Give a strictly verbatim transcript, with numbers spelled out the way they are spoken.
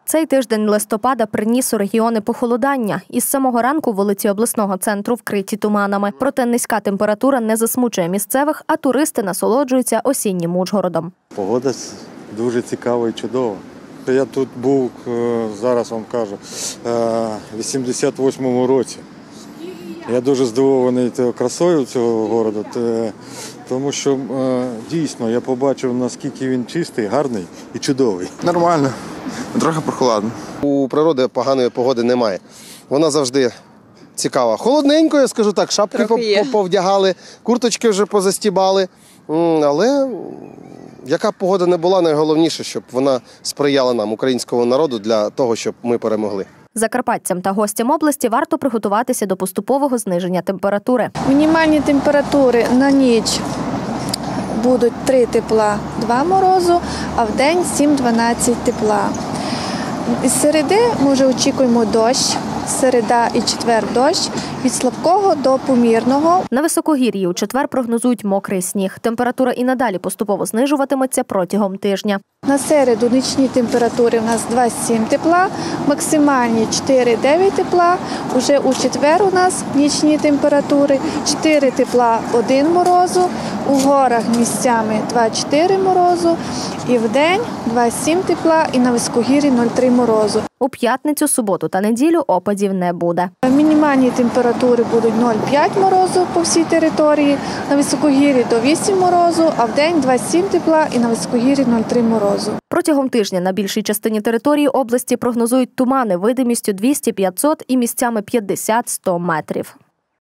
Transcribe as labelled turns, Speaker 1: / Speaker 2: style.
Speaker 1: Цей тиждень листопада приніс у регіони похолодання. Із самого ранку вулиці обласного центру вкриті туманами. Проте низька температура не засмучує місцевих, а туристи насолоджуються осіннім Ужгородом.
Speaker 2: Погода дуже цікава і чудова. Я тут був, зараз вам кажу, в вісімдесят восьмому році. Я дуже здивований красою цього міста, тому що дійсно я побачив, наскільки він чистий, гарний і чудовий.
Speaker 3: Нормально, трохи прохладно. У природи поганої погоди немає. Вона завжди цікава. Холодненько, я скажу так, шапки повдягали, курточки вже позастібали. Але яка б погода не була, найголовніше, щоб вона сприяла нам, українському народу, для того, щоб ми перемогли.
Speaker 1: Закарпатцям та гостям області варто приготуватися до поступового зниження температури.
Speaker 4: Мінімальні температури на ніч будуть три тепла, два морозу, а в день сім-дванадцять тепла. Із середи ми вже очікуємо дощ, середа і четвер дощ, від слабкого до помірного.
Speaker 1: На високогір'ї у четвер прогнозують мокрий сніг. Температура і надалі поступово знижуватиметься протягом тижня.
Speaker 4: На середу нічні температури у нас два-сім тепла, максимальні чотири-дев'ять тепла. Уже у четвер у нас нічні температури чотири тепла, один морозу, у горах місцями два-чотири морозу, і в день два-сім тепла, і на високогір'ї нуль-три морозу.
Speaker 1: У п'ятницю, суботу та неділю опадів не буде.
Speaker 4: Мінімальні температури будуть нуль-п'ять морозу по всій території, на високогір'ї до вісім морозу, а в день два-сім тепла і на високогір'ї нуль-три морозу.
Speaker 1: Протягом тижня на більшій частині території області прогнозують тумани видимістю двісті-п'ятсот і місцями п'ятдесят-сто метрів.